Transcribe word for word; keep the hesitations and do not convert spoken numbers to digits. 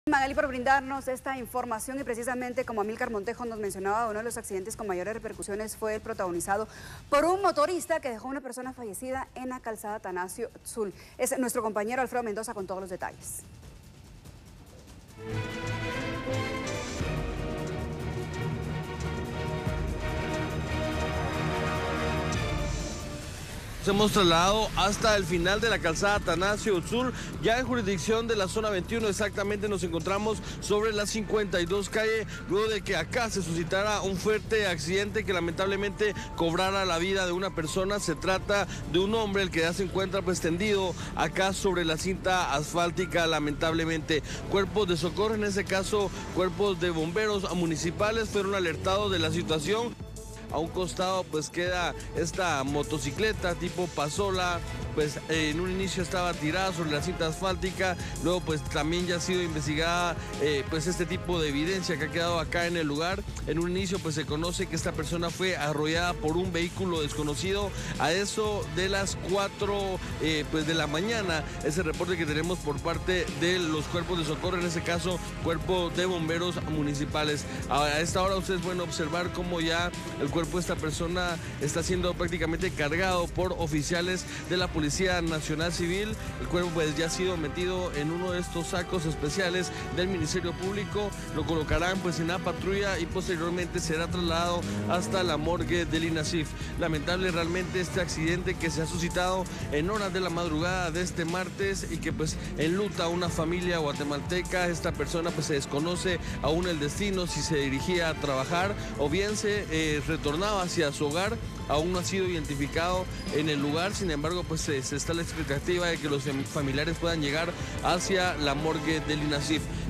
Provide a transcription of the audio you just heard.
Magali, por brindarnos esta información, y precisamente como Amílcar Montejo nos mencionaba, uno de los accidentes con mayores repercusiones fue el protagonizado por un motorista que dejó a una persona fallecida en la calzada Atanasio Tzul. Es nuestro compañero Alfredo Mendoza con todos los detalles. Nos hemos trasladado hasta el final de la calzada Atanasio Tzul, ya en jurisdicción de la zona veintiuno. Exactamente nos encontramos sobre la cincuenta y dos calle, luego de que acá se suscitara un fuerte accidente que lamentablemente cobrara la vida de una persona. Se trata de un hombre, el que ya se encuentra pues tendido acá sobre la cinta asfáltica, lamentablemente. Cuerpos de socorro, en ese caso cuerpos de bomberos municipales, fueron alertados de la situación. A un costado pues queda esta motocicleta tipo pasola, pues eh, en un inicio estaba tirada sobre la cinta asfáltica, luego pues también ya ha sido investigada eh, pues este tipo de evidencia que ha quedado acá en el lugar. En un inicio pues se conoce que esta persona fue arrollada por un vehículo desconocido a eso de las cuatro eh, pues de la mañana. Ese reporte que tenemos por parte de los cuerpos de socorro, en ese caso cuerpo de bomberos municipales. A esta hora ustedes pueden observar cómo ya el cuerpo de esta persona está siendo prácticamente cargado por oficiales de la Policía Nacional Civil. El cuerpo pues ya ha sido metido en uno de estos sacos especiales del Ministerio Público, lo colocarán pues en la patrulla y posteriormente será trasladado hasta la morgue del INASIF. Lamentable realmente este accidente que se ha suscitado en horas de la madrugada de este martes y que pues enluta a una familia guatemalteca. Esta persona pues se desconoce aún el destino, si se dirigía a trabajar o bien se eh, retornaba hacia su hogar. Aún no ha sido identificado en el lugar, sin embargo pues se, se está la expectativa de que los familiares puedan llegar hacia la morgue del INASIF.